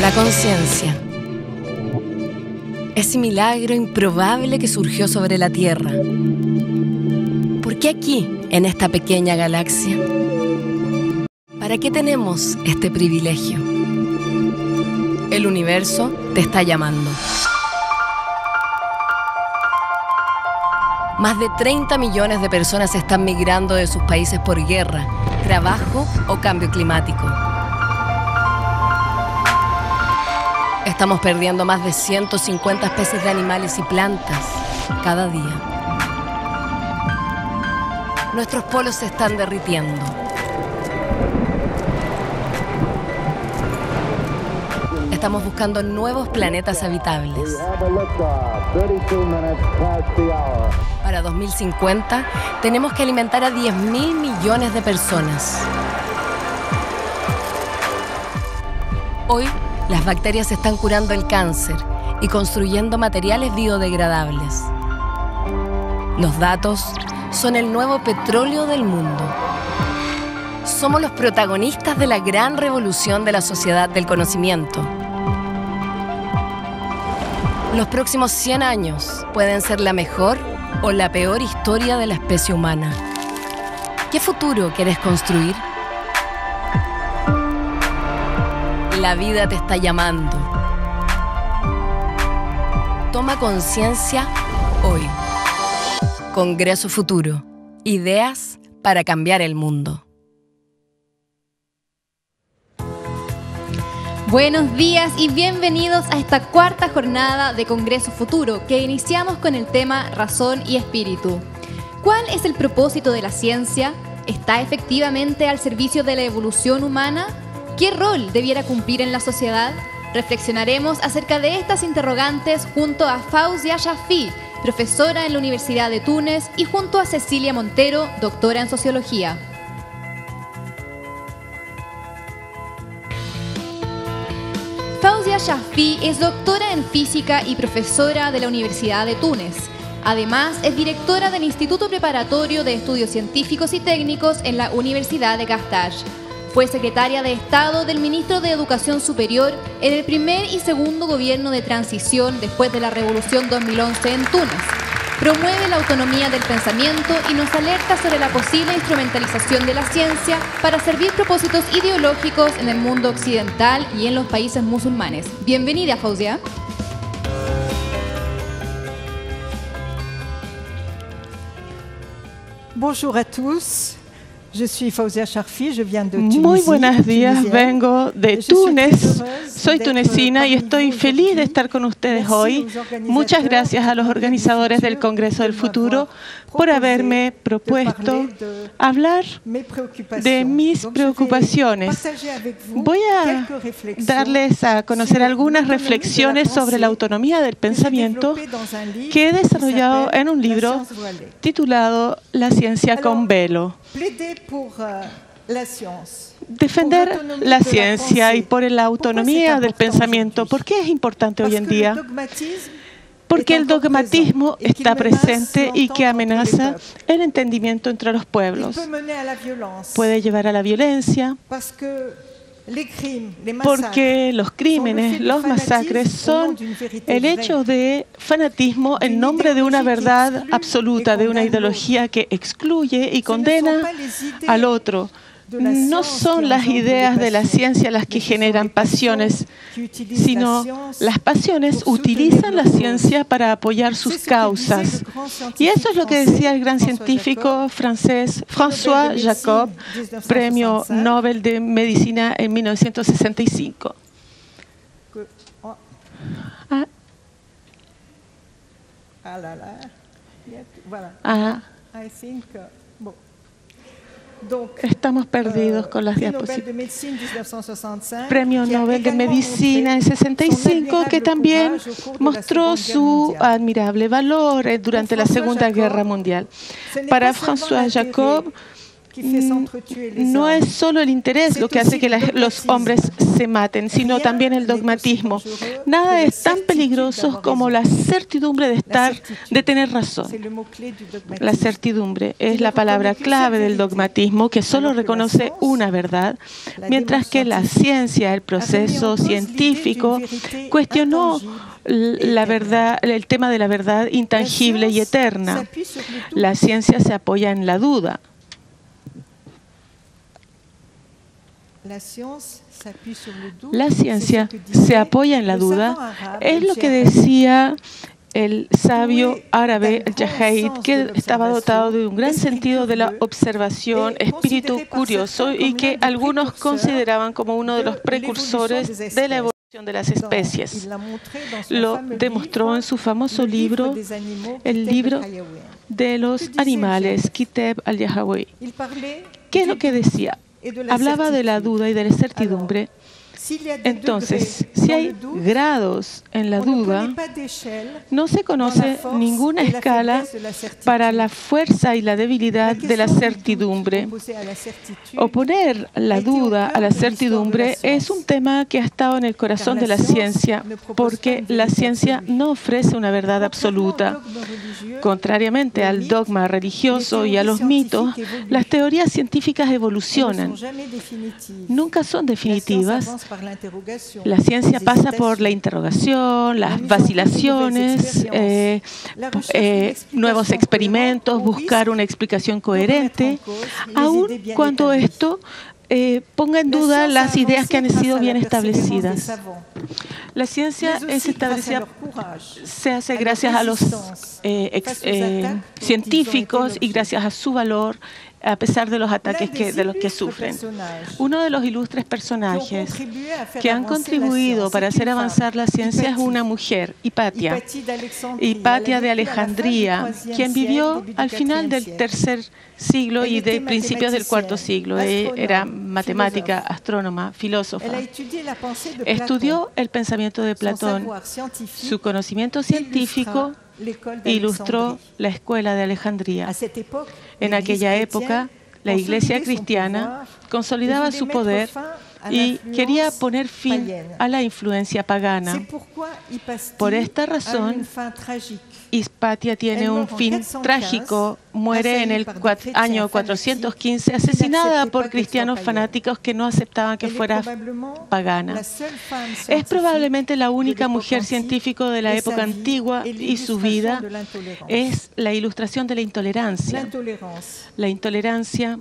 La conciencia. Ese milagro improbable que surgió sobre la Tierra. ¿Por qué aquí, en esta pequeña galaxia? ¿Para qué tenemos este privilegio? El universo te está llamando. Más de 30 millones de personas están migrando de sus países por guerra, trabajo o cambio climático. Estamos perdiendo más de 150 especies de animales y plantas cada día. Nuestros polos se están derritiendo. Estamos buscando nuevos planetas habitables. Para 2050, tenemos que alimentar a 10.000 millones de personas. Hoy, las bacterias están curando el cáncer y construyendo materiales biodegradables. Los datos son el nuevo petróleo del mundo. Somos los protagonistas de la gran revolución de la sociedad del conocimiento. Los próximos 100 años pueden ser la mejor o la peor historia de la especie humana. ¿Qué futuro quieres construir? La vida te está llamando. Toma conciencia hoy. Congreso Futuro. Ideas para cambiar el mundo. Buenos días y bienvenidos a esta cuarta jornada de Congreso Futuro que iniciamos con el tema Razón y Espíritu. ¿Cuál es el propósito de la ciencia? ¿Está efectivamente al servicio de la evolución humana? ¿Qué rol debiera cumplir en la sociedad? Reflexionaremos acerca de estas interrogantes junto a Fauzia Shafi, profesora en la Universidad de Túnez, y junto a Cecilia Montero, doctora en Sociología. Fauzia Shafi es doctora en Física y profesora de la Universidad de Túnez. Además, es directora del Instituto Preparatorio de Estudios Científicos y Técnicos en la Universidad de Carthage. Fue secretaria de Estado del ministro de Educación Superior en el primer y segundo gobierno de transición después de la Revolución 2011 en Túnez. Promueve la autonomía del pensamiento y nos alerta sobre la posible instrumentalización de la ciencia para servir propósitos ideológicos en el mundo occidental y en los países musulmanes. Bienvenida, Fauzia. Bonjour à tous. Je suis Fauzia Shafi, je viens de Tunisie. Muy buenos días, vengo de Túnez, soy tunecina y estoy feliz de estar con ustedes hoy. Muchas gracias a los organizadores del Congreso del Futuro por haberme propuesto hablar de mis preocupaciones. Voy a darles a conocer algunas reflexiones sobre la autonomía del pensamiento que he desarrollado en un libro titulado La ciencia con velo. Defender la ciencia y por la autonomía del pensamiento. ¿Por qué es importante hoy en día? Porque el dogmatismo está presente y que amenaza el entendimiento entre los pueblos. Puede llevar a la violencia, porque los crímenes, los masacres son el hecho de fanatismo en nombre de una verdad absoluta, de una ideología que excluye y condena al otro. No son las ideas de la ciencia las que generan pasiones, sino las pasiones utilizan la ciencia para apoyar sus causas. Y eso es lo que decía el gran científico francés François Jacob, Premio Nobel de Medicina en 1965. Estamos perdidos con las diapositivas. Premio Nobel de Medicina en 65, que también mostró su admirable valor durante la Segunda Guerra Mundial. Para François Jacob, no es solo el interés lo que hace que los hombres se maten, sino también el dogmatismo. Nada es tan peligroso como la certidumbre de tener razón. La certidumbre es la palabra clave del dogmatismo, que solo reconoce una verdad, mientras que la ciencia, el proceso científico, cuestionó la verdad, el tema de la verdad intangible y eterna. La ciencia se apoya en la duda. La ciencia se apoya en la duda. Es lo que decía el sabio árabe Al-Jahaid, que estaba dotado de un gran sentido de la observación, espíritu curioso, y que algunos consideraban como uno de los precursores de la evolución de las especies. Lo demostró en su famoso libro, el libro de los animales, Kitab al-Yahawi. ¿Qué es lo que decía? Hablaba de la duda y de la incertidumbre. Entonces, si hay grados en la duda, no se conoce ninguna escala para la fuerza y la debilidad de la certidumbre. Oponer la duda a la certidumbre es un tema que ha estado en el corazón de la ciencia, porque la ciencia no ofrece una verdad absoluta. Contrariamente al dogma religioso y a los mitos, las teorías científicas evolucionan. Nunca son definitivas. La ciencia pasa por la interrogación, las vacilaciones, nuevos experimentos, buscar una explicación coherente, aun cuando esto ponga en duda las ideas que han sido bien establecidas. La ciencia es establecida, se hace gracias a los científicos y gracias a su valor, a pesar de los ataques de los que sufren. Uno de los ilustres personajes que han contribuido para hacer avanzar la ciencia es una mujer, Hipatia de Alejandría, quien vivió al final del tercer siglo y de principios del cuarto siglo. Ella era matemática, astrónoma, filósofa. Estudió el pensamiento de Platón. Su conocimiento científico ilustró la escuela de Alejandría. En aquella época, la Iglesia cristiana consolidaba su poder y quería poner fin a la influencia pagana. Por esta razón, Hipatia tiene un fin trágico. Muere en el año 415, asesinada por cristianos fanáticos que no aceptaban que fuera pagana. Es probablemente la única mujer científica de la época antigua y su vida es la ilustración de la intolerancia. La intolerancia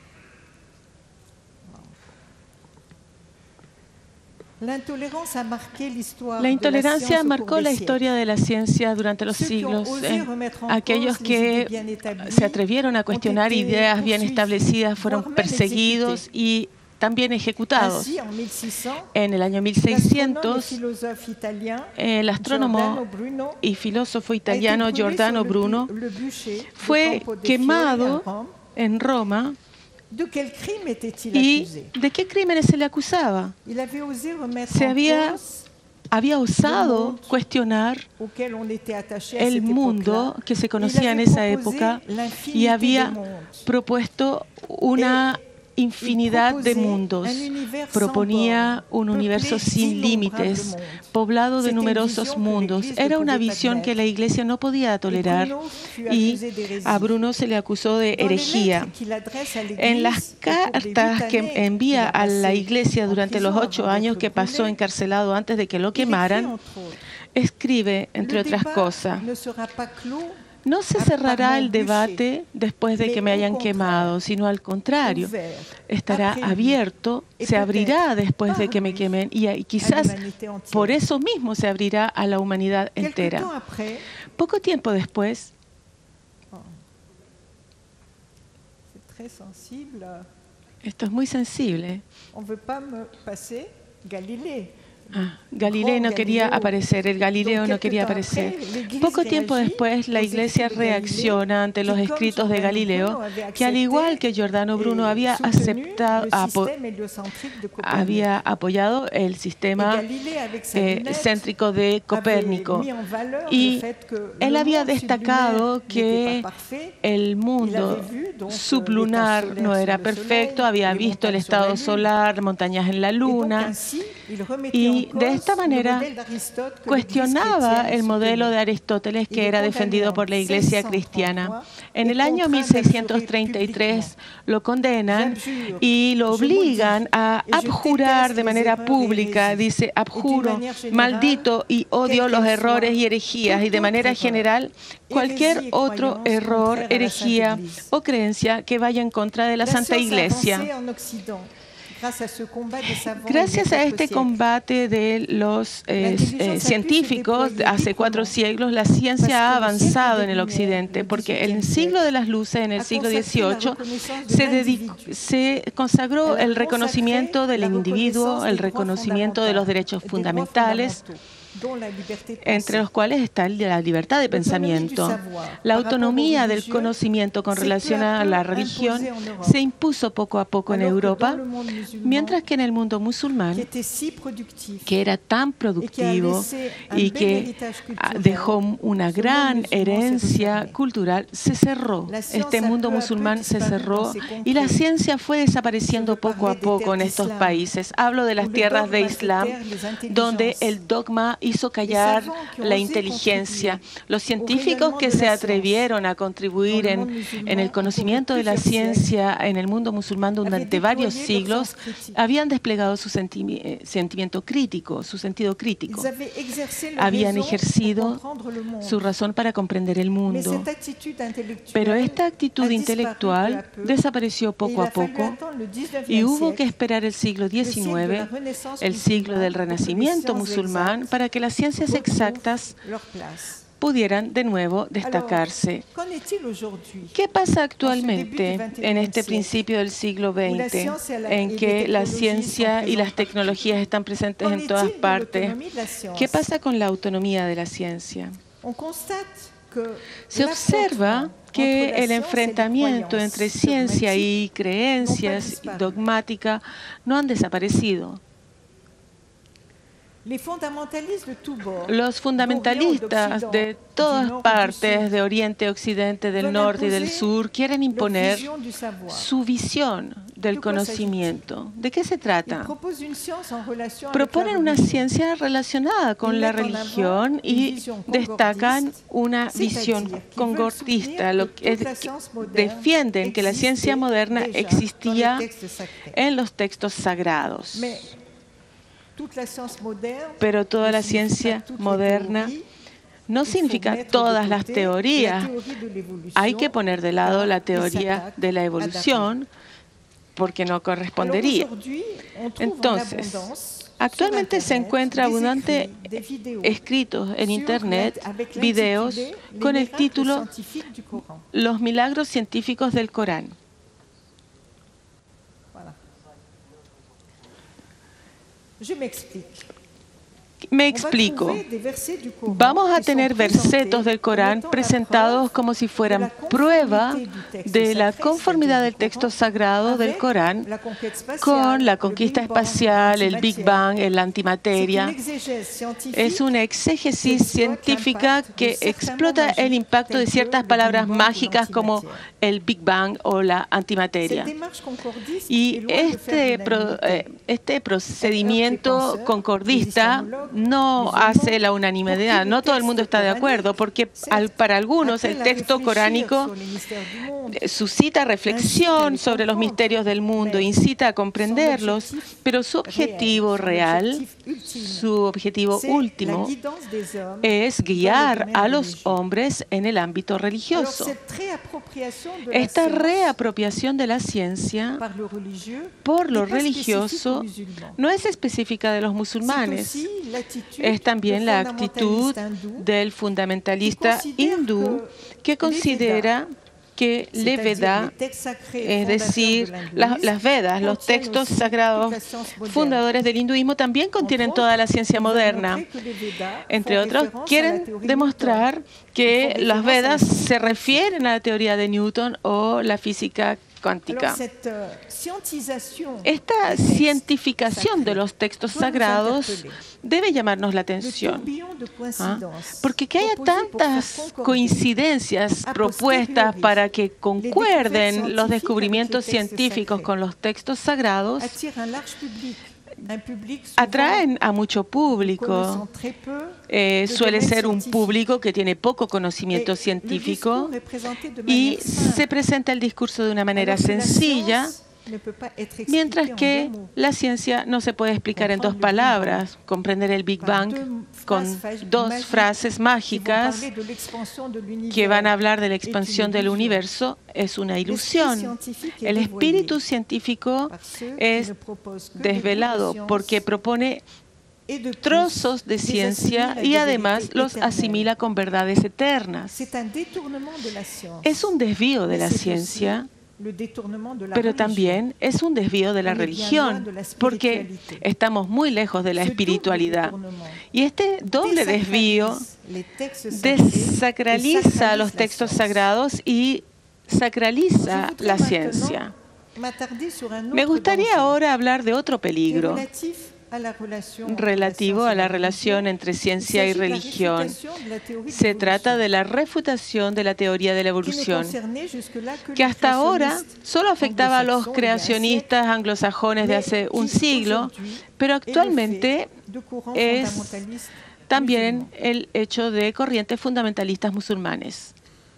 marcó la historia de la ciencia durante los siglos. Aquellos que se atrevieron a cuestionar ideas bien establecidas fueron perseguidos y también ejecutados. En el año 1600, el astrónomo y filósofo italiano Giordano Bruno fue quemado en Roma. ¿Y de qué crímenes se le acusaba? Había osado cuestionar el mundo que se conocía en esa época y había propuesto una infinidad de mundos. Proponía un universo sin límites, poblado de numerosos mundos. Era una visión que la Iglesia no podía tolerar y a Bruno se le acusó de herejía. En las cartas que envía a la Iglesia durante los 8 años que pasó encarcelado antes de que lo quemaran, escribe, entre otras cosas: no se cerrará el debate después de que me hayan quemado, sino al contrario, estará abierto, se abrirá después de que me quemen y quizás por eso mismo se abrirá a la humanidad entera. Poco tiempo después, esto es muy sensible. Galileo no quería aparecer, el Galileo no quería aparecer. Poco tiempo después, la Iglesia reacciona ante los escritos de Galileo, que al igual que Giordano Bruno había apoyado el sistema céntrico de Copérnico. Y él había destacado que el mundo sublunar no era perfecto, había visto el estado solar, montañas en la luna, y de esta manera cuestionaba el modelo de Aristóteles que era defendido por la Iglesia cristiana. En el año 1633 lo condenan y lo obligan a abjurar de manera pública. Dice: abjuro, maldito y odio los errores y herejías, y de manera general cualquier otro error, herejía o creencia que vaya en contra de la Santa Iglesia. Gracias a este combate de los científicos hace 4 siglos, la ciencia ha avanzado en el Occidente, porque en el siglo de las luces, en el siglo XVIII, se consagró el reconocimiento del individuo, el reconocimiento de los derechos fundamentales, entre los cuales está la libertad de pensamiento. La autonomía del conocimiento con relación a la religión se impuso poco a poco en Europa, mientras que en el mundo musulmán, que era tan productivo y que dejó una gran herencia cultural, se cerró. Este mundo musulmán se cerró y la ciencia fue desapareciendo poco a poco en estos países. Hablo de las tierras de Islam, donde el dogma hizo callar la inteligencia. Los científicos que se atrevieron a contribuir en el conocimiento de la ciencia en el mundo musulmán durante varios siglos habían desplegado su sentimiento crítico, su sentido crítico. Habían ejercido su razón para comprender el mundo. Pero esta actitud intelectual desapareció poco a poco y hubo que esperar el siglo XIX, el siglo del Renacimiento musulmán, para que las ciencias exactas pudieran de nuevo destacarse. ¿Qué pasa actualmente en este principio del siglo XX, en que la ciencia y las tecnologías están presentes en todas partes? ¿Qué pasa con la autonomía de la ciencia? Se observa que el enfrentamiento entre ciencia y creencias dogmáticas no han desaparecido. Los fundamentalistas de todas partes, de Oriente, Occidente, del Norte y del Sur, quieren imponer su visión del conocimiento. ¿De qué se trata? Proponen una ciencia relacionada con la religión y destacan una visión concordista. Defienden que la ciencia moderna existía en los textos sagrados. Pero toda la ciencia moderna no significa todas las teorías. Hay que poner de lado la teoría de la evolución porque no correspondería. Entonces, actualmente se encuentra abundante escritos en Internet, videos con el título Los milagros científicos del Corán. Me explico. Vamos a tener versetos del Corán presentados como si fueran prueba de la conformidad del texto sagrado del Corán con la conquista espacial, el Big Bang, la antimateria. Es una exégesis científica que explota el impacto de ciertas palabras mágicas como el Big Bang o la antimateria. Y este procedimiento concordista no hace la unanimidad. No todo el mundo está de acuerdo, porque para algunos el texto coránico suscita reflexión sobre los misterios del mundo, incita a comprenderlos, pero su objetivo real, su objetivo último, es guiar a los hombres en el ámbito religioso. Esta reapropiación de la ciencia por lo religioso no es específica de los musulmanes. Es también la actitud del fundamentalista hindú que considera que les Vedas, es decir, las Vedas, los textos sagrados fundadores del hinduismo, también contienen toda la ciencia moderna. Entre otros, quieren demostrar que las Vedas se refieren a la teoría de Newton o la física cuántica. Esta cientificación de los textos sagrados debe llamarnos la atención, porque que haya tantas coincidencias propuestas para que concuerden los descubrimientos científicos con los textos sagrados atraen a mucho público. Suele ser un público que tiene poco conocimiento científico y se presenta el discurso de una manera sencilla, mientras que la ciencia no se puede explicar en 2 palabras. Comprender el Big Bang con 2 frases mágicas que van a hablar de la expansión del universo es una ilusión. El espíritu científico es desvelado porque propone trozos de ciencia y además los asimila con verdades eternas. Es un desvío de la ciencia, pero también es un desvío de la religión, porque estamos muy lejos de la espiritualidad. Y este doble desvío desacraliza los textos sagrados y sacraliza la ciencia. Me gustaría ahora hablar de otro peligro relativo a la relación entre ciencia y religión. Se trata de la refutación de la teoría de la evolución, que hasta ahora solo afectaba a los creacionistas anglosajones de hace un siglo, pero actualmente es también el hecho de corrientes fundamentalistas musulmanes.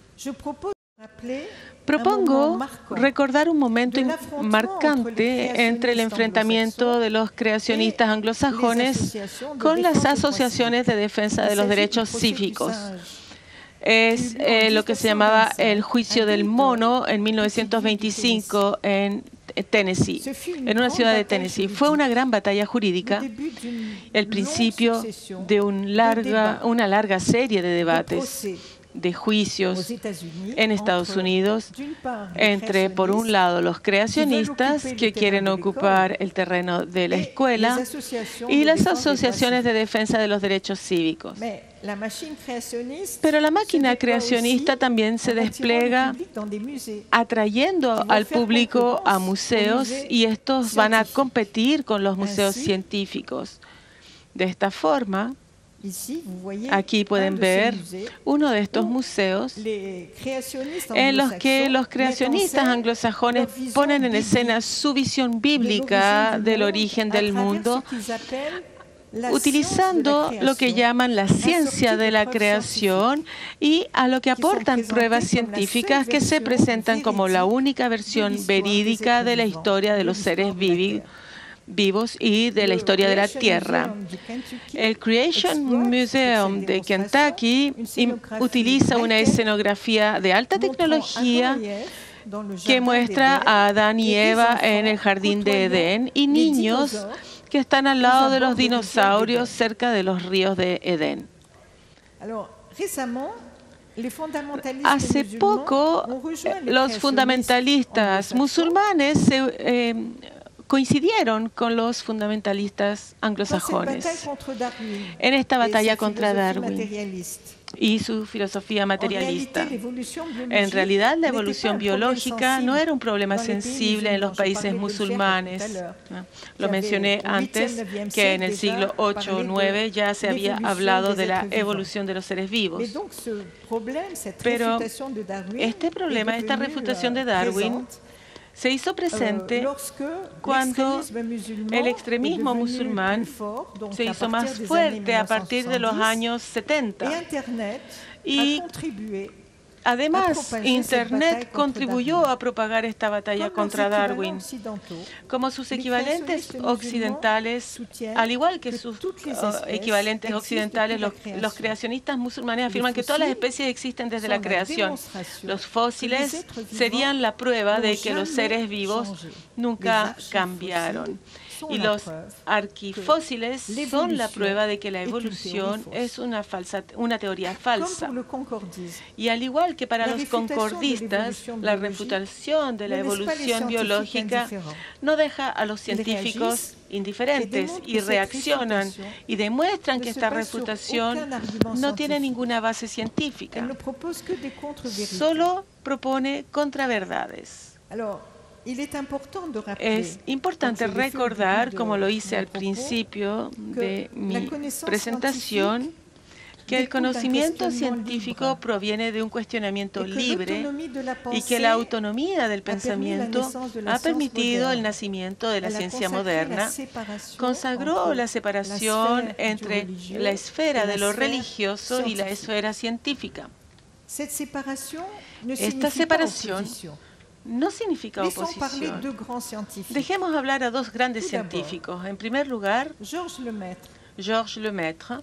Propongo recordar un momento marcante entre el enfrentamiento de los creacionistas anglosajones con las asociaciones de defensa de los derechos cívicos. Es lo que se llamaba el juicio del mono en 1925 en Tennessee, en una ciudad de Tennessee. Fue una gran batalla jurídica, el principio de una larga serie de debates, de juicios en Estados Unidos entre, por un lado, los creacionistas que quieren ocupar el terreno de la escuela y las asociaciones de defensa de los derechos cívicos. Pero la máquina creacionista también se despliega atrayendo al público a museos y estos van a competir con los museos científicos. De esta forma, aquí pueden ver uno de estos museos en los que los creacionistas anglosajones ponen en escena su visión bíblica del origen del mundo, utilizando lo que llaman la ciencia de la creación y a lo que aportan pruebas científicas que se presentan como la única versión verídica de la historia de los seres vivos y de la historia de la Tierra. El Creation Museum de Kentucky utiliza una escenografía de alta tecnología que muestra a Adán y Eva en el jardín de Edén y niños que están al lado de los dinosaurios cerca de los ríos de Edén. Hace poco, los fundamentalistas musulmanes coincidieron con los fundamentalistas anglosajones en esta batalla contra Darwin y su filosofía materialista. En realidad, la evolución biológica no era un problema sensible en los países musulmanes. Lo mencioné antes, que en el siglo 8 o 9 ya se había hablado de la evolución de los seres vivos. Pero este problema, esta refutación de Darwin, se hizo presente cuando el extremismo musulmán se hizo más fuerte a partir de los años 70. Y además, Internet contribuyó a propagar esta batalla contra Darwin. Como sus equivalentes occidentales, al igual que sus equivalentes occidentales, los creacionistas musulmanes afirman que todas las especies existen desde la creación. Los fósiles serían la prueba de que los seres vivos nunca cambiaron. Y los arquifósiles son la prueba de que la evolución es una teoría falsa. Y al igual que para los concordistas, la refutación de la evolución biológica no deja a los científicos indiferentes y reaccionan y demuestran que esta refutación no tiene ninguna base científica. Solo propone contraverdades. Es importante recordar, como lo hice al principio de mi presentación, que el conocimiento científico proviene de un cuestionamiento libre y que la autonomía del pensamiento ha permitido el nacimiento de la ciencia moderna, consagró la separación entre la esfera de lo religioso y la esfera científica. Esta separación no significa oposición. Dejemos hablar a dos grandes científicos. En primer lugar, Georges Lemaître,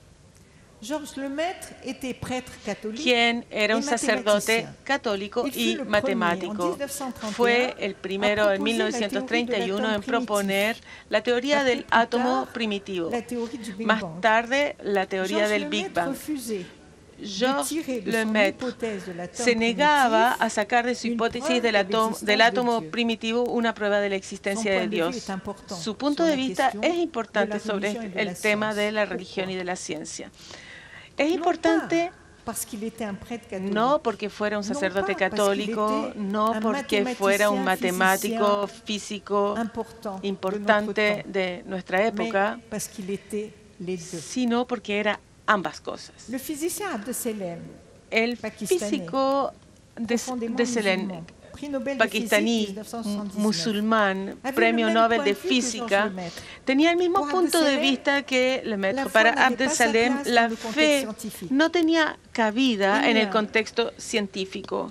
quien era un sacerdote católico y matemático. Fue el primero en 1931 en proponer la teoría del átomo primitivo. Más tarde, la teoría del Big Bang. Georges Lemaître se negaba a sacar de su hipótesis del átomo primitivo una prueba de la existencia de Dios. Su punto de vista es importante sobre el tema de la religión y de la ciencia. Es importante no porque fuera un sacerdote católico, no porque fuera un matemático, físico importante de nuestra época, sino porque era ambas cosas. El físico de Selene, pakistaní, musulmán, premio Nobel de Física, tenía el mismo punto de vista que Lemaître. Para Abdel Salem, la fe no tenía cabida en el contexto científico.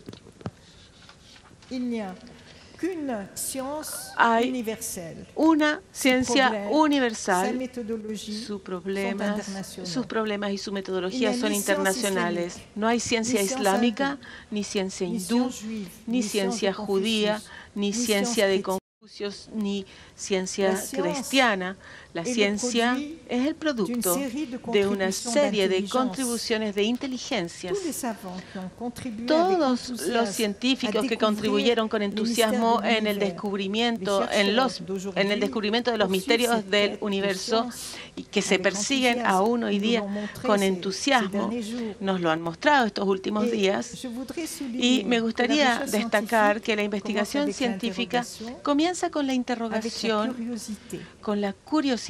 Hay una ciencia universal. Sus problemas y su metodología son internacionales. No hay ciencia islámica, ni ciencia hindú, ni ciencia judía, ni ciencia de Confucius, ni ciencia cristiana. La ciencia es el producto de una serie de contribuciones de inteligencias. Todos los científicos que contribuyeron con entusiasmo en el descubrimiento, en el descubrimiento de los misterios del universo y que se persiguen aún hoy día con entusiasmo, nos lo han mostrado estos últimos días. Y me gustaría destacar que la investigación científica comienza con la interrogación, con la curiosidad.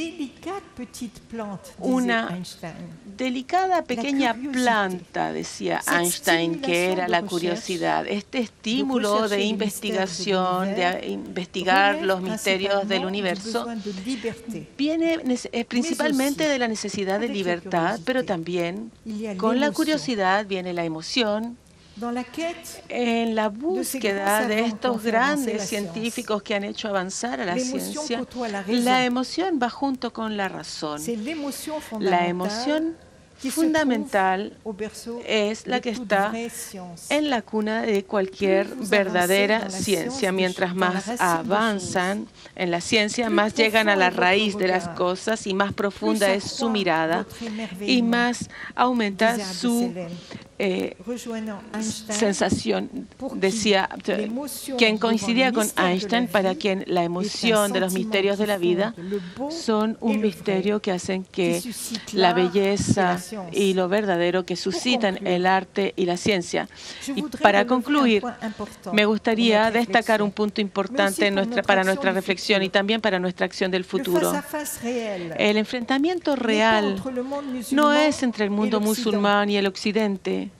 Una delicada pequeña planta, decía Einstein, que era la curiosidad. Este estímulo de investigación, de investigar los misterios del universo, viene principalmente de la necesidad de libertad, pero también con la curiosidad viene la emoción. En la búsqueda de estos grandes científicos que han hecho avanzar a la ciencia, la emoción va junto con la razón. La emoción fundamental es la que está en la cuna de cualquier verdadera ciencia. Mientras más avanzan en la ciencia, más llegan a la raíz de las cosas y más profunda es su mirada y más aumenta su sensación. Decía quien coincidía con Einstein, para quien la emoción de los misterios de la vida son un misterio que hacen que la belleza y lo verdadero que suscitan el arte y la ciencia. Y para concluir, me gustaría destacar un punto importante para nuestra reflexión y también para nuestra acción del futuro. El enfrentamiento real no es entre el mundo musulmán y el occidente.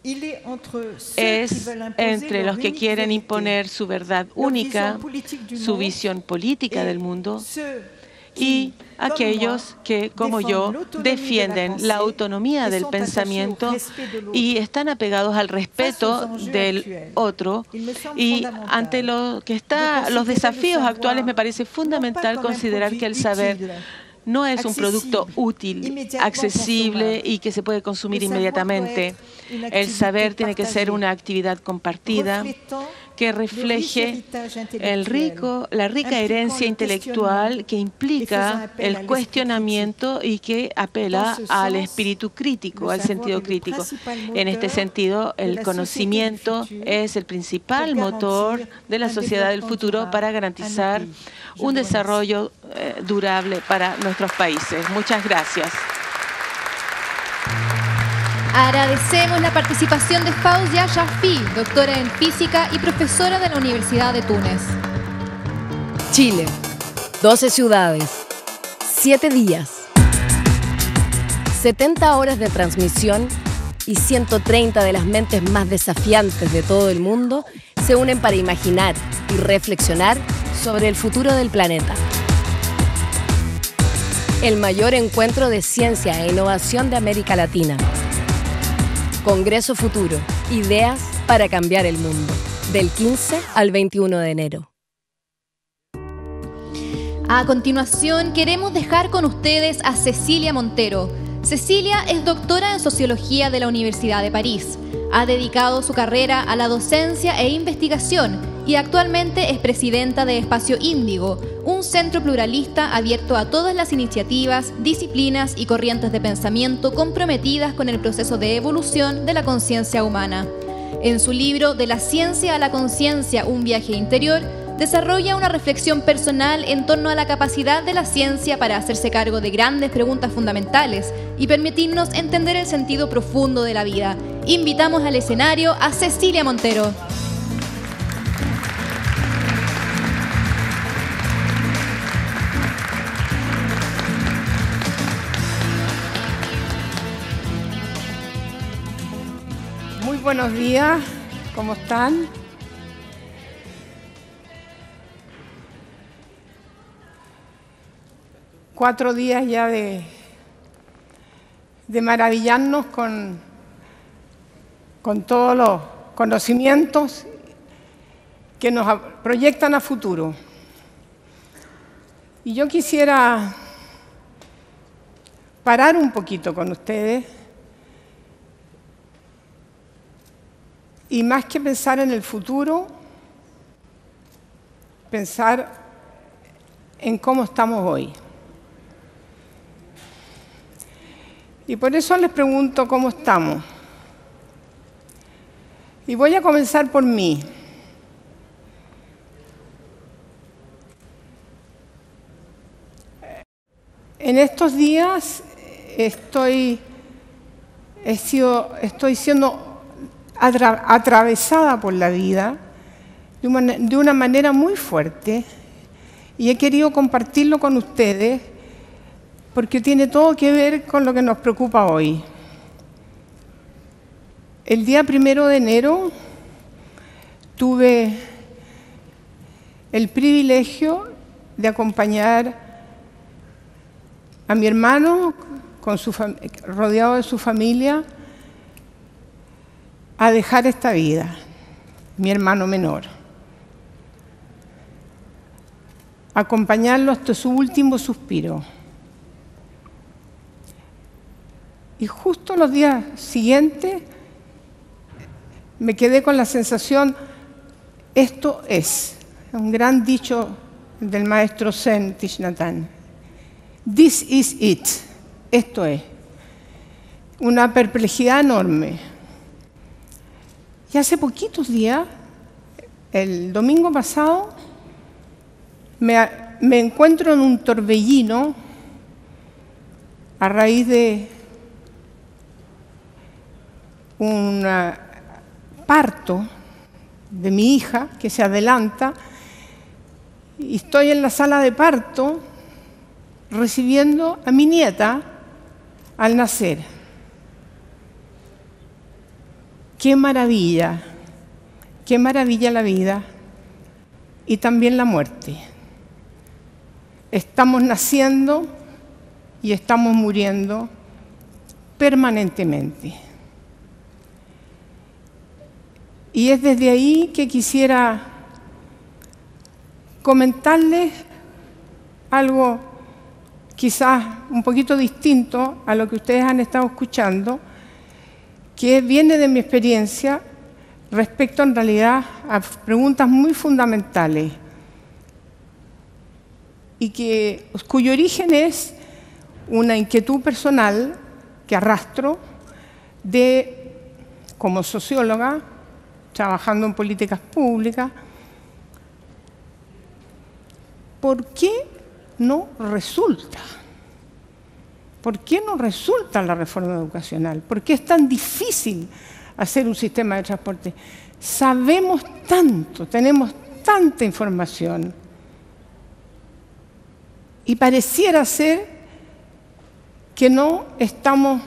Es entre los que quieren imponer su verdad única, su visión política del mundo, y aquellos que, como yo, defienden la autonomía del pensamiento y están apegados al respeto del otro. Y ante los desafíos actuales, me parece fundamental considerar que el saber no es un producto útil, accesible y que se puede consumir inmediatamente. El saber tiene que ser una actividad compartida que refleje la rica herencia intelectual que implica el cuestionamiento y que apela al espíritu crítico, al sentido crítico. En este sentido, el conocimiento es el principal motor de la sociedad del futuro para garantizar un desarrollo durable para nuestros países. Muchas gracias. Agradecemos la participación de Fawzia Chafi, doctora en física y profesora de la Universidad de Túnez. Chile, 12 ciudades, 7 días, 70 horas de transmisión y 130 de las mentes más desafiantes de todo el mundo se unen para imaginar y reflexionar sobre el futuro del planeta. El mayor encuentro de ciencia e innovación de América Latina. Congreso Futuro, ideas para cambiar el mundo, del 15 al 21 de enero. A continuación, queremos dejar con ustedes a Cecilia Montero. Cecilia es doctora en Sociología de la Universidad de París. Ha dedicado su carrera a la docencia e investigación y actualmente es presidenta de Espacio Índigo, un centro pluralista abierto a todas las iniciativas, disciplinas y corrientes de pensamiento comprometidas con el proceso de evolución de la conciencia humana. En su libro De la ciencia a la conciencia, un viaje interior, desarrolla una reflexión personal en torno a la capacidad de la ciencia para hacerse cargo de grandes preguntas fundamentales y permitirnos entender el sentido profundo de la vida. Invitamos al escenario a Cecilia Montero. Muy buenos días, ¿cómo están? Cuatro días ya de maravillarnos con todos los conocimientos que nos proyectan a futuro. Y yo quisiera parar un poquito con ustedes y más que pensar en el futuro, pensar en cómo estamos hoy. Y por eso les pregunto cómo estamos. Y voy a comenzar por mí. En estos días estoy siendo atravesada por la vida de una manera muy fuerte y he querido compartirlo con ustedes porque tiene todo que ver con lo que nos preocupa hoy. El día 1 de enero tuve el privilegio de acompañar a mi hermano rodeado de su familia a dejar esta vida, mi hermano menor. Acompañarlo hasta su último suspiro. Y justo los días siguientes me quedé con la sensación, esto es un gran dicho del maestro Zen Thich Nhat Hanh. This is it. Esto es. Una perplejidad enorme. Y hace poquitos días, el domingo pasado, me encuentro en un torbellino a raíz de un parto de mi hija que se adelanta y estoy en la sala de parto recibiendo a mi nieta al nacer. ¡Qué maravilla la vida y también la muerte! Estamos naciendo y estamos muriendo permanentemente. Y es desde ahí que quisiera comentarles algo quizás un poquito distinto a lo que ustedes han estado escuchando, que viene de mi experiencia respecto en realidad a preguntas muy fundamentales y cuyo origen es una inquietud personal que arrastro como socióloga, trabajando en políticas públicas. ¿Por qué no resulta? ¿Por qué no resulta la reforma educacional? ¿Por qué es tan difícil hacer un sistema de transporte? Sabemos tanto, tenemos tanta información y pareciera ser que no estamos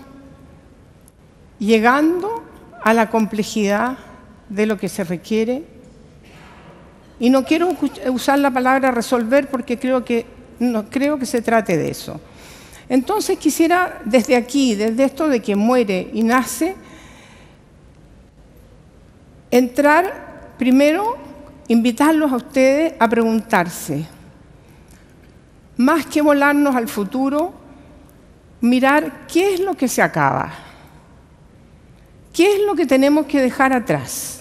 llegando a la complejidad de lo que se requiere. Y no quiero usar la palabra resolver porque no creo que se trate de eso. Entonces quisiera desde aquí, desde esto de que muere y nace, entrar primero, invitarlos a ustedes a preguntarse, más que volarnos al futuro, mirar qué es lo que se acaba, qué es lo que tenemos que dejar atrás.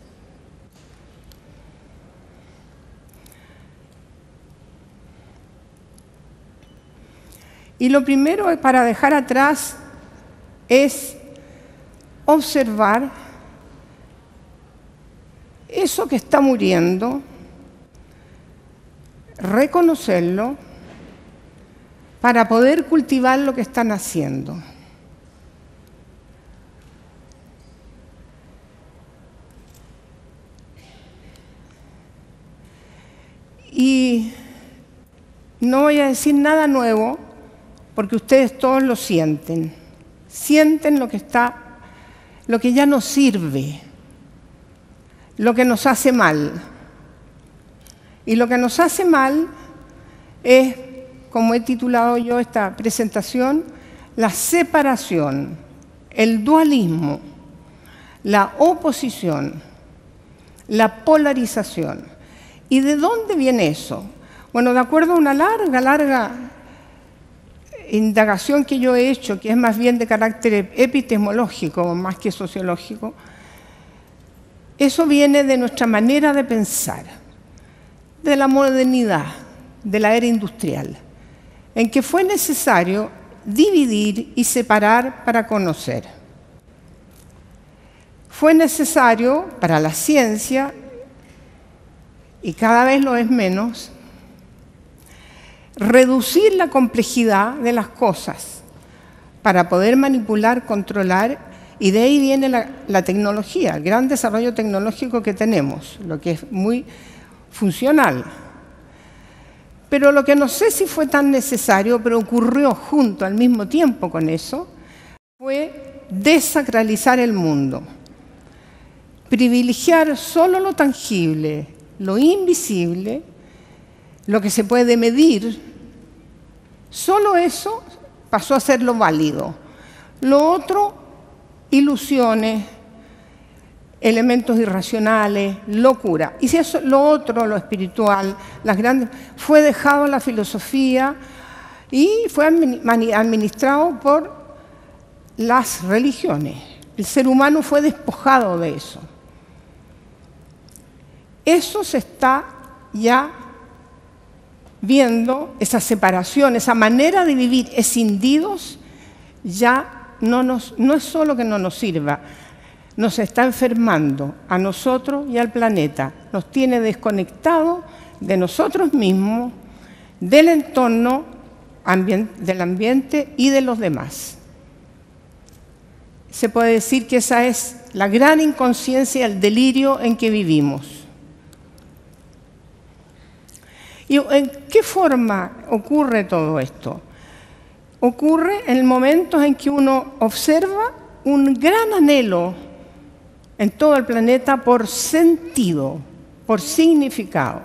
Y lo primero para dejar atrás es observar eso que está muriendo, reconocerlo para poder cultivar lo que están haciendo. Y no voy a decir nada nuevo, porque ustedes todos lo sienten. Sienten lo que ya no sirve, lo que nos hace mal. Y lo que nos hace mal es, como he titulado yo esta presentación, la separación, el dualismo, la oposición, la polarización. ¿Y de dónde viene eso? Bueno, de acuerdo a una larga indagación que yo he hecho, que es más bien de carácter epistemológico más que sociológico, eso viene de nuestra manera de pensar, de la modernidad, de la era industrial, en que fue necesario dividir y separar para conocer. Fue necesario para la ciencia, y cada vez lo es menos, reducir la complejidad de las cosas para poder manipular, controlar, y de ahí viene la tecnología, el gran desarrollo tecnológico que tenemos, lo que es muy funcional. Pero lo que no sé si fue tan necesario, pero ocurrió junto al mismo tiempo con eso, fue desacralizar el mundo, privilegiar solo lo tangible, lo invisible, lo que se puede medir. Solo eso pasó a ser lo válido. Lo otro, ilusiones, elementos irracionales, locura. Y si eso, lo otro, lo espiritual, fue dejado a la filosofía y fue administrado por las religiones. El ser humano fue despojado de eso. Eso se está ya viendo, esa separación, esa manera de vivir escindidos, ya no es solo que no nos sirva, nos está enfermando a nosotros y al planeta, nos tiene desconectados de nosotros mismos, del entorno, del ambiente y de los demás. Se puede decir que esa es la gran inconsciencia, el delirio en que vivimos. ¿Y en qué forma ocurre todo esto? Ocurre en momentos en que uno observa un gran anhelo en todo el planeta por sentido, por significado.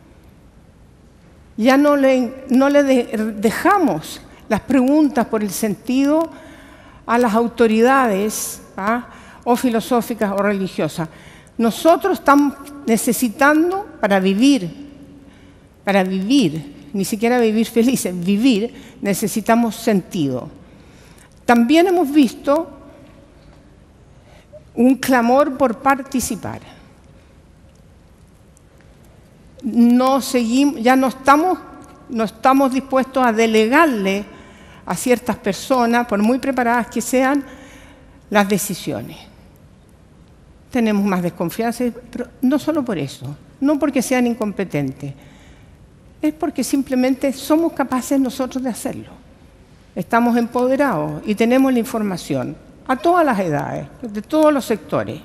Ya no le dejamos las preguntas por el sentido a las autoridades, o filosóficas o religiosas. Nosotros estamos necesitando para vivir, ni siquiera vivir felices, vivir, necesitamos sentido. También hemos visto un clamor por participar. Ya no estamos dispuestos a delegarle a ciertas personas, por muy preparadas que sean, las decisiones. Tenemos más desconfianza, pero no solo por eso, no porque sean incompetentes, es porque simplemente somos capaces nosotros de hacerlo. Estamos empoderados y tenemos la información a todas las edades, de todos los sectores.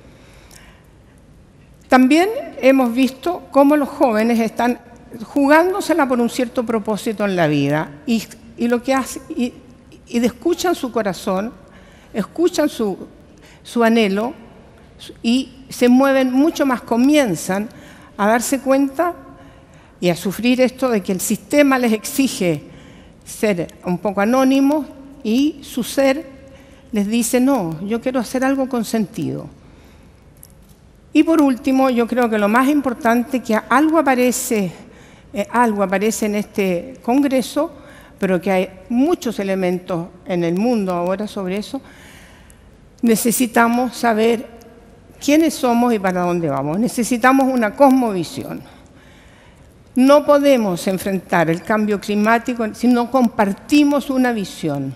También hemos visto cómo los jóvenes están jugándosela por un cierto propósito en la vida y lo que hacen, y escuchan su corazón, escuchan su anhelo y se mueven mucho más, comienzan a darse cuenta y a sufrir esto de que el sistema les exige ser un poco anónimos y su ser les dice, no, yo quiero hacer algo con sentido. Y por último, yo creo que lo más importante, que algo aparece en este congreso, pero que hay muchos elementos en el mundo ahora sobre eso, necesitamos saber quiénes somos y para dónde vamos. Necesitamos una cosmovisión. No podemos enfrentar el cambio climático si no compartimos una visión.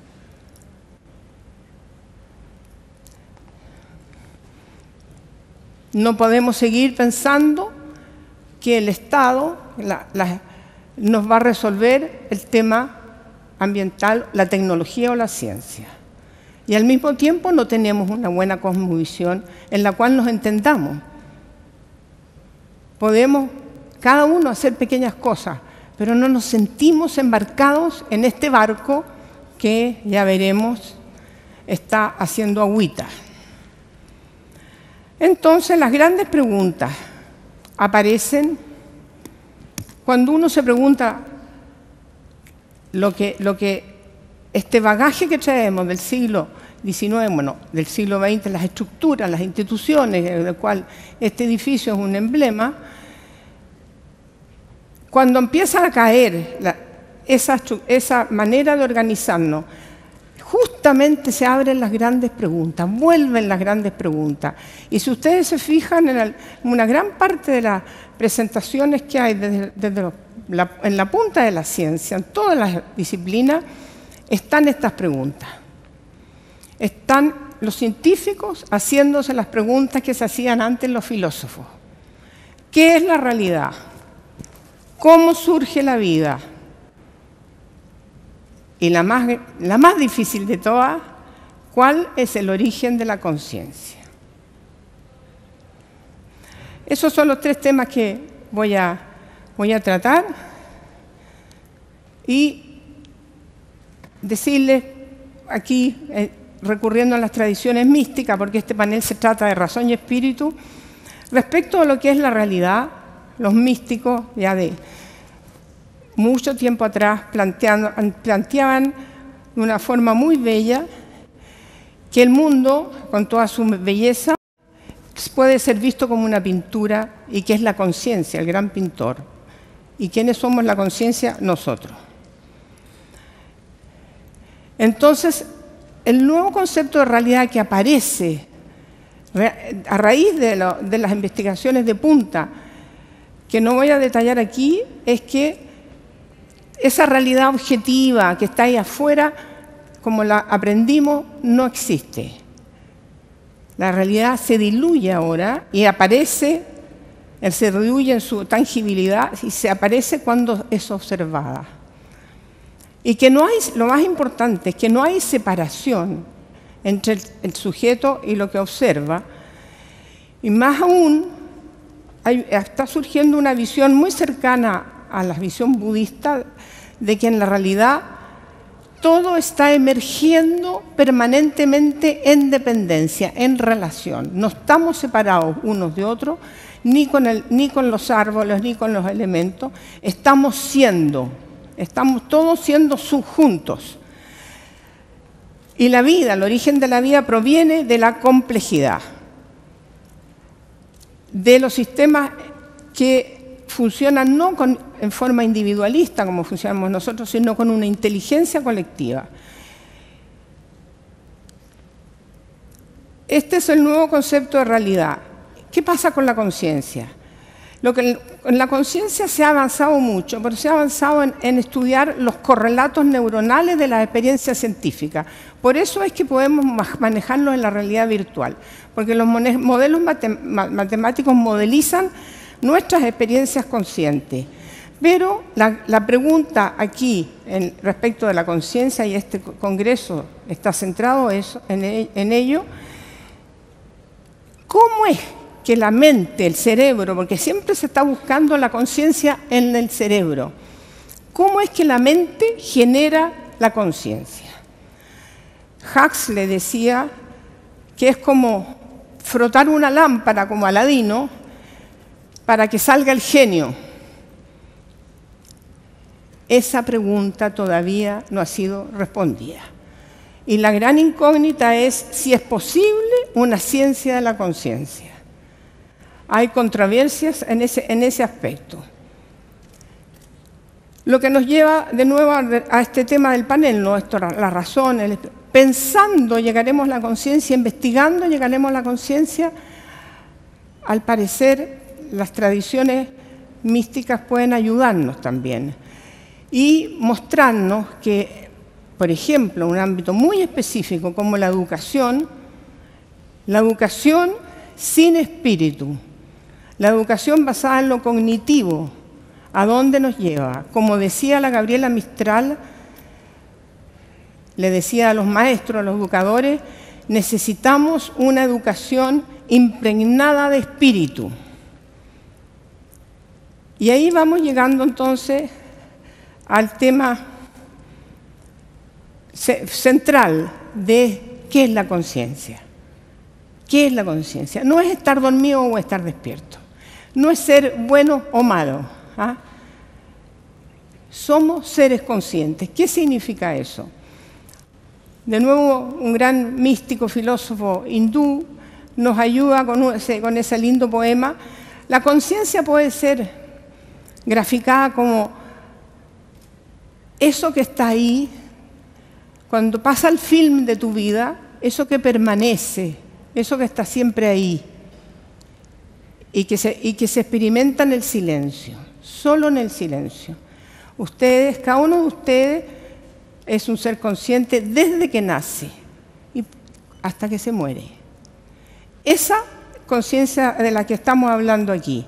No podemos seguir pensando que el Estado nos va a resolver el tema ambiental, la tecnología o la ciencia. Y al mismo tiempo no tenemos una buena cosmovisión en la cual nos entendamos. Podemos cada uno hacer pequeñas cosas, pero no nos sentimos embarcados en este barco que, ya veremos, está haciendo agüita. Entonces, las grandes preguntas aparecen cuando uno se pregunta lo que este bagaje que traemos del siglo XIX, bueno, del siglo XX, las estructuras, las instituciones, del cual este edificio es un emblema, cuando empieza a caer esa manera de organizarnos, justamente se abren las grandes preguntas, vuelven las grandes preguntas. Y si ustedes se fijan en una gran parte de las presentaciones que hay en la punta de la ciencia, en todas las disciplinas, están estas preguntas. Están los científicos haciéndose las preguntas que se hacían antes los filósofos. ¿Qué es la realidad? ¿Cómo surge la vida? Y la más difícil de todas, ¿cuál es el origen de la conciencia? Esos son los tres temas que voy a tratar y decirles aquí, recurriendo a las tradiciones místicas, porque este panel se trata de razón y espíritu, respecto a lo que es la realidad, los místicos ya de mucho tiempo atrás planteaban de una forma muy bella que el mundo, con toda su belleza, puede ser visto como una pintura y que es la conciencia, el gran pintor. ¿Y quiénes somos la conciencia? Nosotros. Entonces, el nuevo concepto de realidad que aparece a raíz de las investigaciones de punta, que no voy a detallar aquí, es que esa realidad objetiva que está ahí afuera, como la aprendimos, no existe. La realidad se diluye ahora y se diluye en su tangibilidad y se aparece cuando es observada. Y que no hay, lo más importante es que no hay separación entre el sujeto y lo que observa. Y más aún, está surgiendo una visión muy cercana a la visión budista de que en la realidad todo está emergiendo permanentemente en dependencia, en relación. No estamos separados unos de otros, ni con los árboles, ni con los elementos. Estamos todos siendo subjuntos. Y la vida, el origen de la vida proviene de la complejidad, de los sistemas que funcionan no en forma individualista como funcionamos nosotros, sino con una inteligencia colectiva. Este es el nuevo concepto de realidad. ¿Qué pasa con la conciencia? En la conciencia se ha avanzado mucho, pero se ha avanzado en estudiar los correlatos neuronales de las experiencias científicas. Por eso es que podemos manejarlos en la realidad virtual, porque los modelos matemáticos modelizan nuestras experiencias conscientes. Pero la pregunta aquí respecto de la conciencia, y este congreso está centrado en ello, ¿cómo es que la mente, el cerebro, porque siempre se está buscando la conciencia en el cerebro, cómo es que la mente genera la conciencia? Huxley decía que es como frotar una lámpara como Aladino para que salga el genio. Esa pregunta todavía no ha sido respondida. Y la gran incógnita es si es posible una ciencia de la conciencia. Hay controversias en ese aspecto. Lo que nos lleva de nuevo a este tema del panel, ¿no? La razón, pensando llegaremos a la conciencia, investigando llegaremos a la conciencia. Al parecer, las tradiciones místicas pueden ayudarnos también y mostrarnos que, por ejemplo, un ámbito muy específico como la educación sin espíritu, la educación basada en lo cognitivo, ¿a dónde nos lleva? Como decía la Gabriela Mistral, le decía a los maestros, a los educadores, necesitamos una educación impregnada de espíritu. Y ahí vamos llegando entonces al tema central de qué es la conciencia. ¿Qué es la conciencia? No es estar dormido o estar despierto. No es ser bueno o malo. ¿Ah? Somos seres conscientes. ¿Qué significa eso? De nuevo, un gran místico filósofo hindú nos ayuda con ese lindo poema. La conciencia puede ser graficada como eso que está ahí, cuando pasa el film de tu vida, eso que permanece, eso que está siempre ahí y que se experimenta en el silencio, solo en el silencio. Ustedes, cada uno de ustedes es un ser consciente desde que nace y hasta que se muere. Esa conciencia de la que estamos hablando aquí.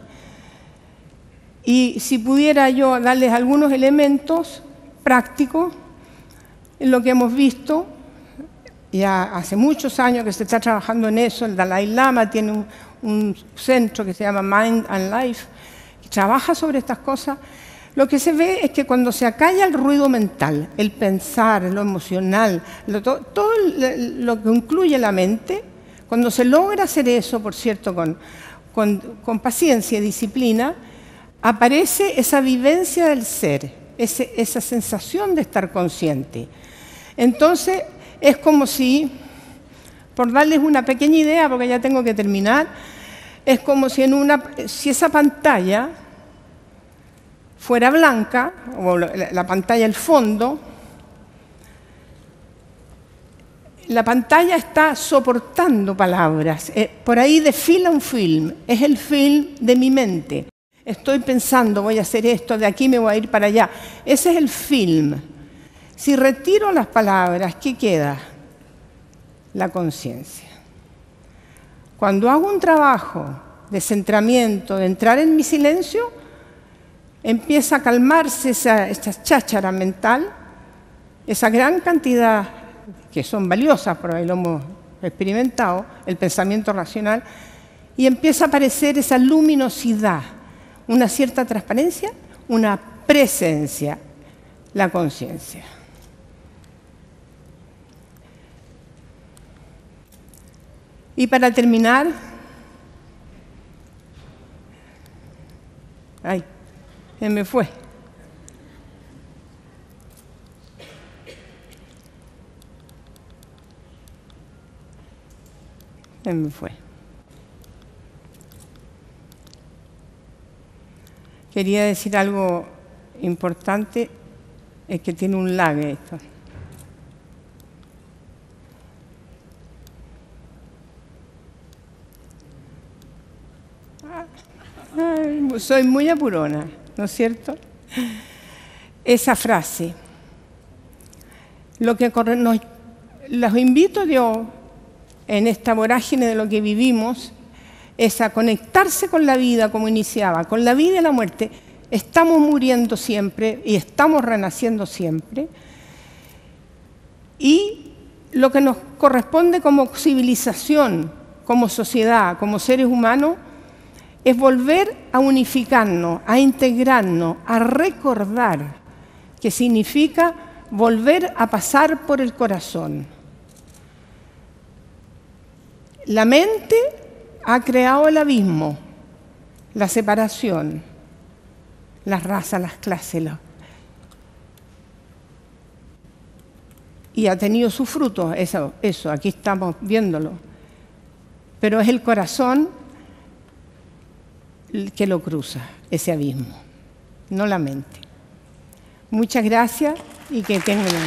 Y si pudiera yo darles algunos elementos prácticos, en lo que hemos visto, ya hace muchos años que se está trabajando en eso, el Dalai Lama tiene un centro que se llama Mind and Life, que trabaja sobre estas cosas. Lo que se ve es que cuando se acalla el ruido mental, el pensar, lo emocional, todo lo que incluye la mente, cuando se logra hacer eso, por cierto, con paciencia y disciplina, aparece esa vivencia del ser, esa sensación de estar consciente. Entonces, es como si, por darles una pequeña idea, porque ya tengo que terminar, es como si esa pantalla fuera blanca, o la pantalla, el fondo, la pantalla está soportando palabras. Por ahí desfila un film, es el film de mi mente. Estoy pensando, voy a hacer esto, de aquí me voy a ir para allá. Ese es el film. Si retiro las palabras, ¿qué queda? La conciencia. Cuando hago un trabajo de centramiento, de entrar en mi silencio, empieza a calmarse esa cháchara mental, esa gran cantidad, que son valiosas, por ahí lo hemos experimentado, el pensamiento racional, y empieza a aparecer esa luminosidad, una cierta transparencia, una presencia, la conciencia. Y para terminar, ay, se me fue. Se me fue. Quería decir algo importante, es que tiene un lag esto. Soy muy apurona, ¿no es cierto? Esa frase. Los invito yo, en esta vorágine de lo que vivimos, es a conectarse con la vida como iniciaba, con la vida y la muerte. Estamos muriendo siempre y estamos renaciendo siempre. Y lo que nos corresponde como civilización, como sociedad, como seres humanos, es volver a unificarnos, a integrarnos, a recordar, que significa volver a pasar por el corazón. La mente ha creado el abismo, la separación, las razas, las clases, y ha tenido sus frutos, eso, aquí estamos viéndolo. Pero es el corazón que lo cruza, ese abismo, no la mente. Muchas gracias y que tengan un...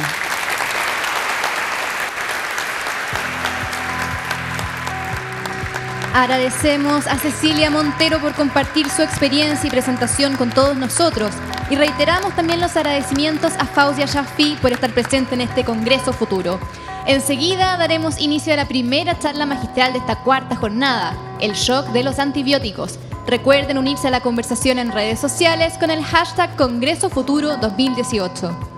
Agradecemos a Cecilia Montero por compartir su experiencia y presentación con todos nosotros. Y reiteramos también los agradecimientos a Fawzia Shafii por estar presente en este Congreso Futuro. Enseguida daremos inicio a la primera charla magistral de esta cuarta jornada, el shock de los antibióticos. Recuerden unirse a la conversación en redes sociales con el hashtag Congreso Futuro 2018.